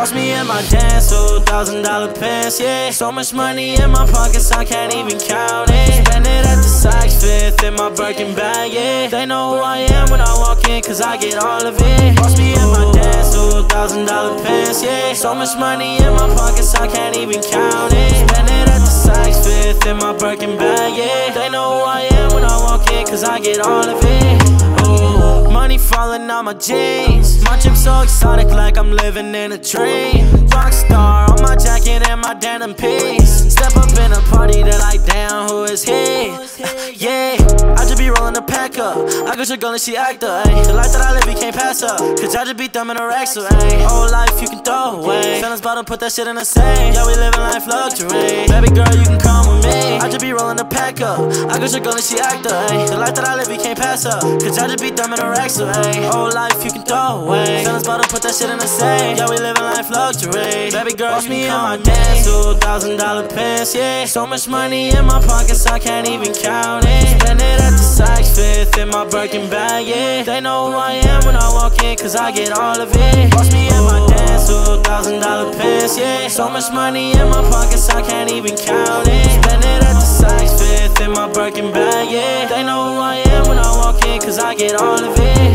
Lost me in my dance, so $1,000 pants, yeah. So much money in my pockets, I can't even count it. Spend it at the Saks Fifth in my Birkin bag, yeah. They know who I am when I walk in, cause I get all of it. Lost me in my dance, so $1,000 pants, yeah. So much money in my pockets, I can't even count it. Spend it at the Saks Fifth in my Birkin bag, yeah. They know who I am when I walk in, cause I get all of it. Ooh, money falling on my jeans. My drip so exotic, like I'm living in a dream. Rockstar on my jacket and my denim piece. Step up in a party, they're like, damn, who is he? Yeah, I just be rolling a pack up. I got your girl and she actor, ayy. The life that I live, you can't pass up, cause I just be thumbing her racks, ayy. Whole life you can throw away. Feelings about to put that shit in the safe. Yeah, we living life luxury. Baby girl, you can come with me. I just be rolling a pack up. I got your girl and she actor, ayy. The life that I live, you can't pass up, cause I just be thumbing her racks, ayy. Whole life you can throw away. Feelings about to put that shit in the safe. Yeah, we living life luxury. Baby girl, watch me in my dance, so $1,000 pants, yeah. So much money in my pockets, I can't even count it. Spend it at the Saks Fifth in my Birkin bag, yeah. They know who I am when I walk in, cause I get all of it. Watch me in my dance, so $1,000 pants, yeah. So much money in my pockets, I can't even count it. Spend it at the Saks Fifth in my Birkin bag, yeah. They know who I am when I walk in, cause I get all of it.